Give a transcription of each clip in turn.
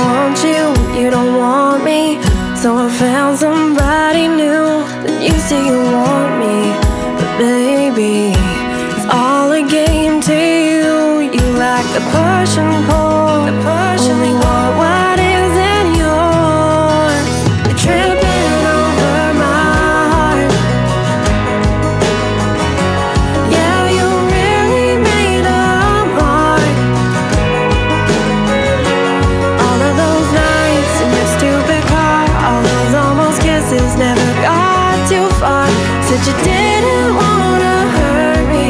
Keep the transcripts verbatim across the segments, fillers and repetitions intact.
want you, you don't want me. So I found somebody new. Then you say you want me, but baby, it's all a game to you. You lack the push and pull, the push and only want what isn't yours. You're tripping over my heart. Yeah, you really made a mark. All of those nights in your stupid car, all those almost kisses never got too far. Said you didn't wanna hurt me,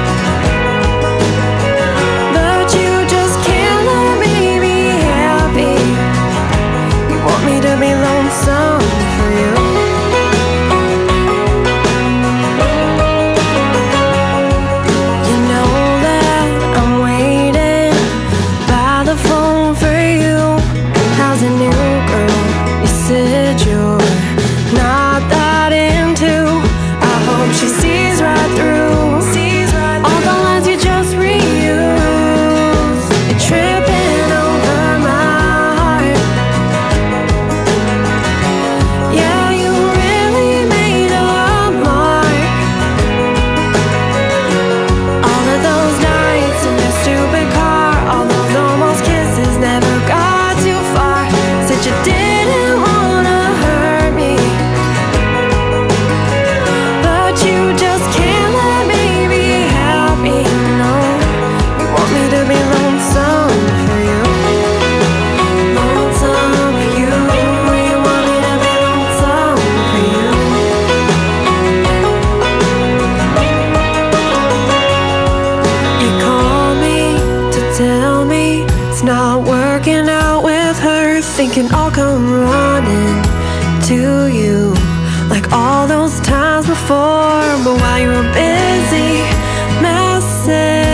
but you just can't let me be happy. You want me to be lonesome for you. You know that I'm waiting by the phone for you. How's a new girl? You said you're not that into. I hope she sees right through all the lines you just reuse. You're tripping over my heart. Yeah, you really made a mark. All of those nights in your stupid car, all those almost kisses never got too far. Said you didn't wanna hurt me, but you just can't let me be happy. No, you want me to be lonesome for you. Lonesome for you. You want me to be lonesome for you. You call me to tell me it's not working out with her, thinking I'll come running to you like all those times before. But while you were busy messing